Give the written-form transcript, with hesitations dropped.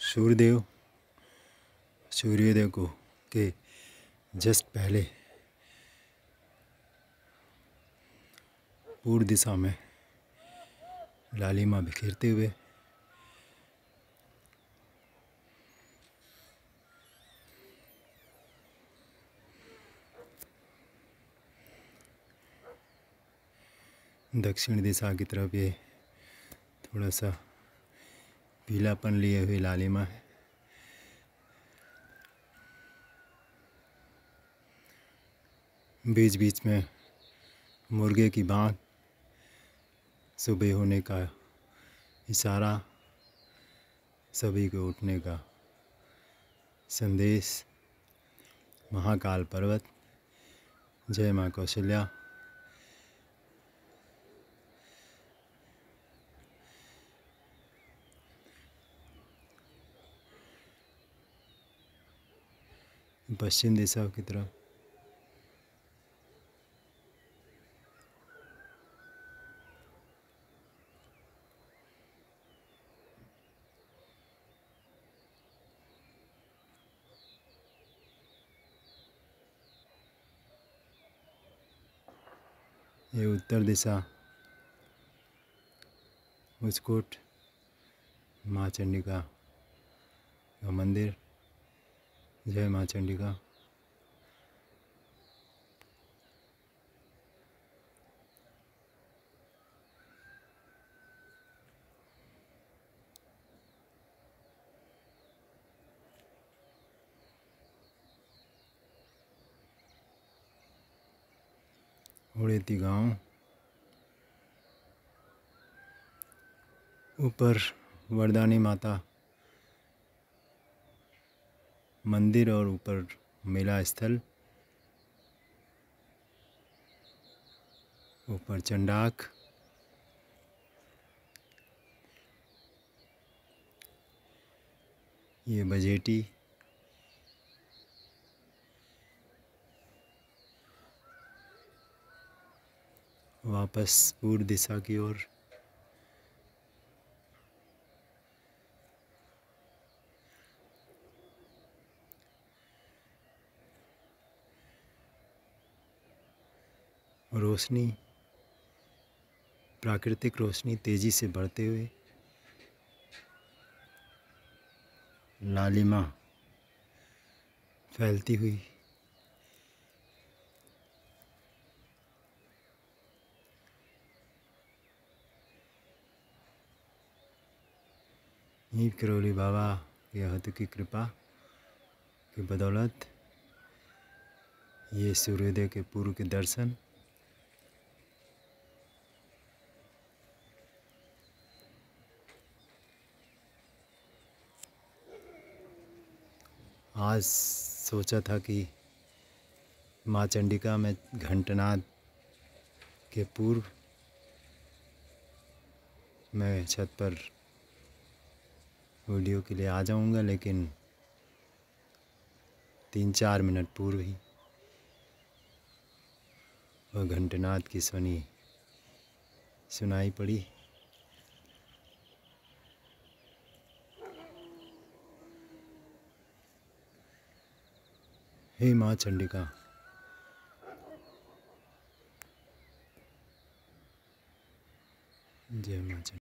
सूर्योदय को के जस्ट पहले पूर्व दिशा में लालिमा बिखेरते हुए दक्षिण दिशा की तरफ ये थोड़ा सा पीलापन लिए हुए लालिमा है। बीच बीच में मुर्गे की बाँग, सुबह होने का इशारा, सभी को उठने का संदेश। महाकाल पर्वत, जय माँ कौशल्या। पश्चिम दिशा की तरफ ये उत्तर दिशा उचकोट माँ चंडिका का मंदिर, जय माँ चंडिका। उड़ेती गाँव, ऊपर वरदानी माता मंदिर और ऊपर मेला स्थल, ऊपर चंडाक, ये बजेटी, वापस पूर्व दिशा की ओर। रोशनी, प्राकृतिक रोशनी तेजी से बढ़ते हुए लालिमा फैलती हुई नीम करोली बाबा के हाथ की कृपा की बदौलत ये सूर्योदय के पूर्व के दर्शन। आज सोचा था कि माँ चंडिका में घंटनाद के पूर्व मैं छत पर वीडियो के लिए आ जाऊंगा, लेकिन 3-4 मिनट पूर्व ही वह घंटनाद की ध्वनि सुनाई पड़ी। हे माँ चंडिका, जय माँ चंडिका।